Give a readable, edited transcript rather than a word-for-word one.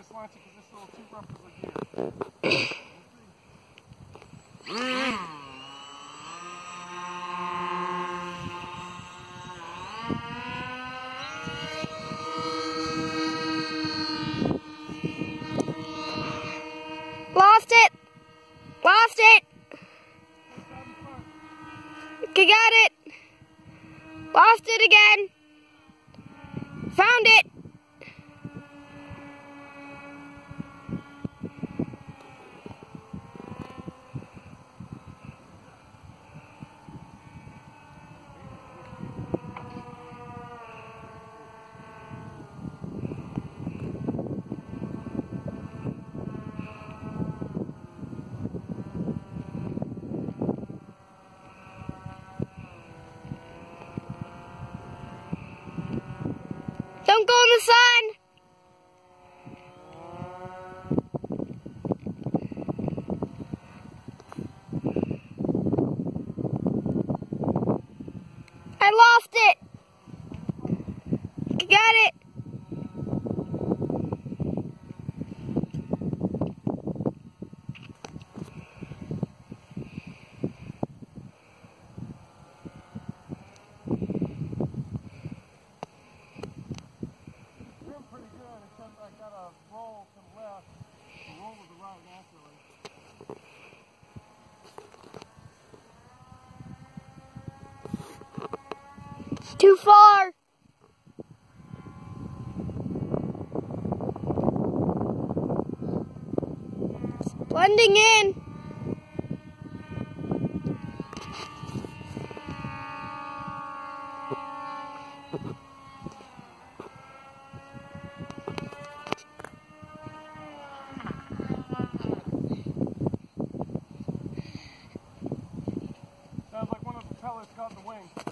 slant it because it's a little too rough for the gear. Lost it! Lost it! Okay, got it! Lost it again! Found it! Don't go in the sun! I lost it! I got it! Pretty good, except I got a roll to the left, a roll to the right naturally. It's too far! It's blending in! Sounds like one of the propellers caught in the wing.